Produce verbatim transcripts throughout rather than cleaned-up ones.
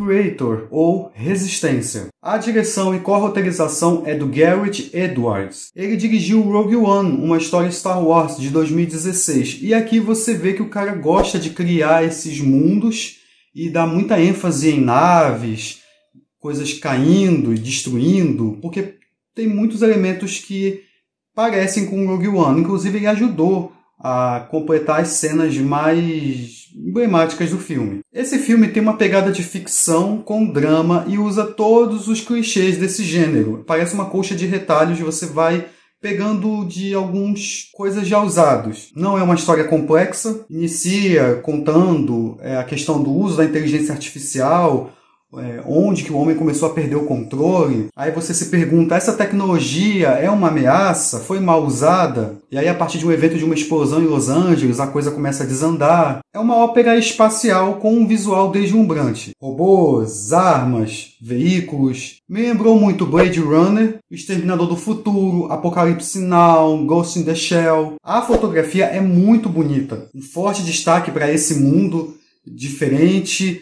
Creator, ou Resistência. A direção e co-roteirização é do Gareth Edwards. Ele dirigiu Rogue One, uma história Star Wars de dois mil e dezesseis. E aqui você vê que o cara gosta de criar esses mundos e dá muita ênfase em naves, coisas caindo e destruindo, porque tem muitos elementos que parecem com Rogue One. Inclusive ele ajudou a completar as cenas mais emblemáticas do filme. Esse filme tem uma pegada de ficção com drama e usa todos os clichês desse gênero. Parece uma colcha de retalhos, você vai pegando de algumas coisas já usados. Não é uma história complexa, inicia contando é, a questão do uso da inteligência artificial, É, onde que o homem começou a perder o controle. Aí você se pergunta, essa tecnologia é uma ameaça? Foi mal usada? E aí a partir de um evento de uma explosão em Los Angeles, a coisa começa a desandar. É uma ópera espacial com um visual deslumbrante. Robôs, armas, veículos. Me lembrou muito Blade Runner, Exterminador do Futuro, Apocalipse Now, Ghost in the Shell. A fotografia é muito bonita. Um forte destaque para esse mundo diferente,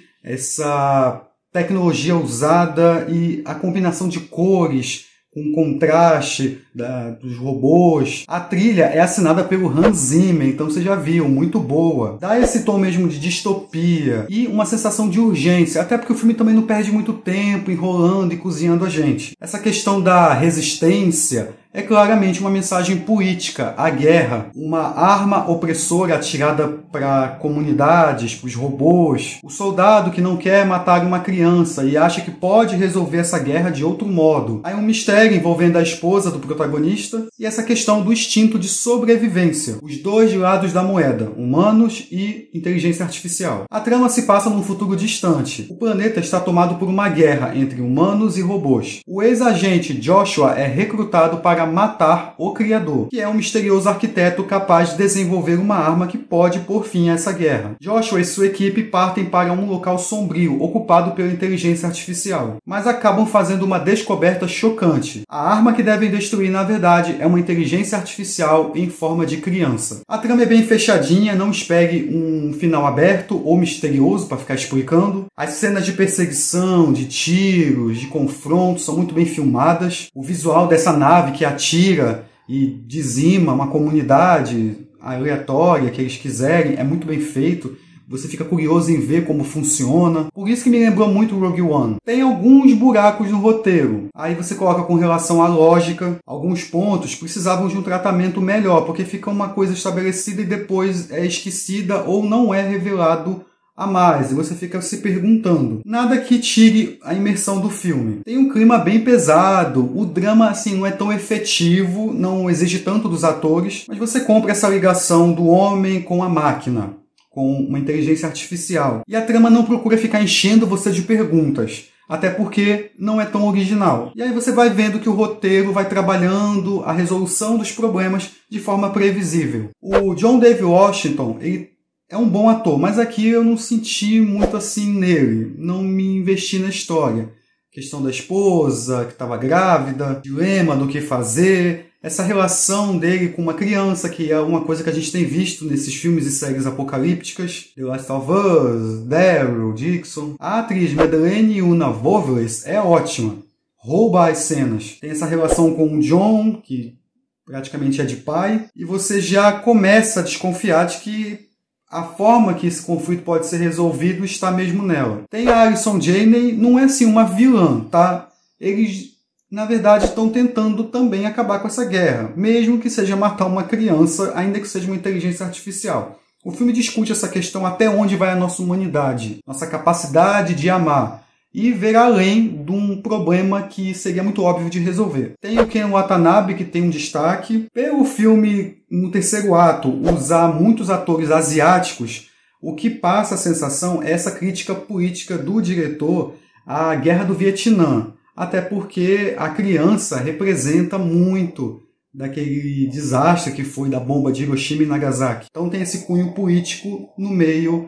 essa tecnologia usada e a combinação de cores com contraste da, dos robôs. A trilha é assinada pelo Hans Zimmer, então você já viu, muito boa. Dá esse tom mesmo de distopia e uma sensação de urgência, até porque o filme também não perde muito tempo enrolando e cozinhando a gente. Essa questão da resistência é claramente uma mensagem política, a guerra, uma arma opressora atirada para comunidades, para os robôs, o soldado que não quer matar uma criança e acha que pode resolver essa guerra de outro modo. Aí um mistério envolvendo a esposa do protagonista e essa questão do instinto de sobrevivência, os dois lados da moeda, humanos e inteligência artificial. A trama se passa num futuro distante. O planeta está tomado por uma guerra entre humanos e robôs. O ex-agente Joshua é recrutado para matar o Criador, que é um misterioso arquiteto capaz de desenvolver uma arma que pode pôr fim a essa guerra. Joshua e sua equipe partem para um local sombrio, ocupado pela inteligência artificial, mas acabam fazendo uma descoberta chocante. A arma que devem destruir, na verdade, é uma inteligência artificial em forma de criança. A trama é bem fechadinha, não espere um final aberto ou misterioso para ficar explicando. As cenas de perseguição, de tiros, de confronto são muito bem filmadas. O visual dessa nave que atira e dizima uma comunidade aleatória que eles quiserem é muito bem feito. Você fica curioso em ver como funciona. Por isso que me lembrou muito Rogue One. Tem alguns buracos no roteiro. Aí você coloca com relação à lógica. Alguns pontos precisavam de um tratamento melhor, porque fica uma coisa estabelecida e depois é esquecida ou não é revelado a mais, e você fica se perguntando. Nada que tire a imersão do filme. Tem um clima bem pesado, o drama assim não é tão efetivo, não exige tanto dos atores, mas você compra essa ligação do homem com a máquina, com uma inteligência artificial. E a trama não procura ficar enchendo você de perguntas, até porque não é tão original. E aí você vai vendo que o roteiro vai trabalhando a resolução dos problemas de forma previsível. O John David Washington, ele é um bom ator, mas aqui eu não senti muito assim nele. Não me investi na história. A questão da esposa, que estava grávida, dilema do que fazer, essa relação dele com uma criança, que é uma coisa que a gente tem visto nesses filmes e séries apocalípticas. The Last of Us, Daryl, Dixon. A atriz Madeleine Una Voveles é ótima. Rouba as cenas. Tem essa relação com o John, que praticamente é de pai, e você já começa a desconfiar de que a forma que esse conflito pode ser resolvido está mesmo nela. Tem a Allison Janney, não é assim uma vilã, tá? Eles, na verdade, estão tentando também acabar com essa guerra, mesmo que seja matar uma criança, ainda que seja uma inteligência artificial. O filme discute essa questão até onde vai a nossa humanidade, nossa capacidade de amar, e ver além de um problema que seria muito óbvio de resolver. Tem o Ken Watanabe, que tem um destaque. Pelo filme, no terceiro ato, usar muitos atores asiáticos, o que passa a sensação é essa crítica política do diretor à Guerra do Vietnã. Até porque a criança representa muito daquele desastre que foi da bomba de Hiroshima e Nagasaki. Então tem esse cunho político no meio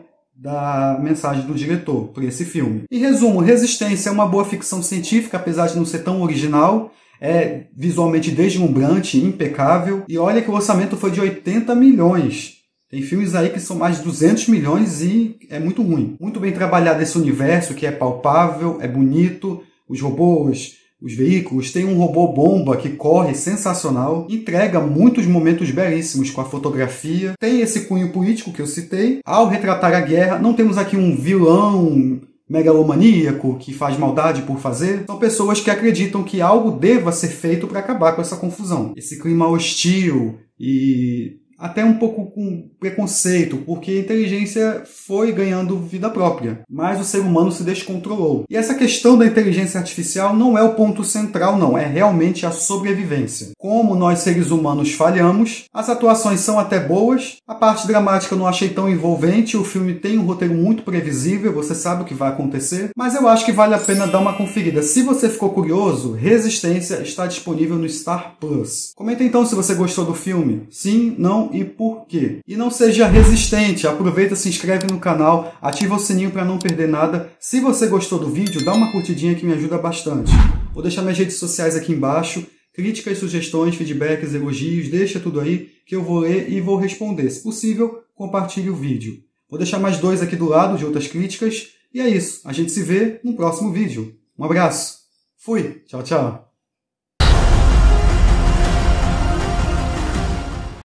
da mensagem do diretor para esse filme. Em resumo, Resistência é uma boa ficção científica, apesar de não ser tão original. É visualmente deslumbrante, impecável. E olha que o orçamento foi de oitenta milhões. Tem filmes aí que são mais de duzentos milhões e é muito ruim. Muito bem trabalhado esse universo que é palpável, é bonito, os robôs, os veículos, tem um robô bomba que corre sensacional, entrega muitos momentos belíssimos com a fotografia, tem esse cunho político que eu citei. Ao retratar a guerra, não temos aqui um vilão megalomaníaco que faz maldade por fazer. São pessoas que acreditam que algo deva ser feito para acabar com essa confusão. Esse clima hostil e até um pouco com preconceito, porque a inteligência foi ganhando vida própria, mas o ser humano se descontrolou. E essa questão da inteligência artificial não é o ponto central, não, é realmente a sobrevivência. Como nós seres humanos falhamos, as atuações são até boas, a parte dramática eu não achei tão envolvente, o filme tem um roteiro muito previsível, você sabe o que vai acontecer, mas eu acho que vale a pena dar uma conferida. Se você ficou curioso, Resistência está disponível no Star Plus. Comenta então se você gostou do filme. Sim, não e por quê. E não seja resistente, aproveita, se inscreve no canal, ativa o sininho para não perder nada. Se você gostou do vídeo, dá uma curtidinha que me ajuda bastante. Vou deixar minhas redes sociais aqui embaixo, críticas, sugestões, feedbacks, elogios, deixa tudo aí que eu vou ler e vou responder. Se possível, compartilhe o vídeo. Vou deixar mais dois aqui do lado de outras críticas. E é isso, a gente se vê no próximo vídeo. Um abraço, fui, tchau, tchau.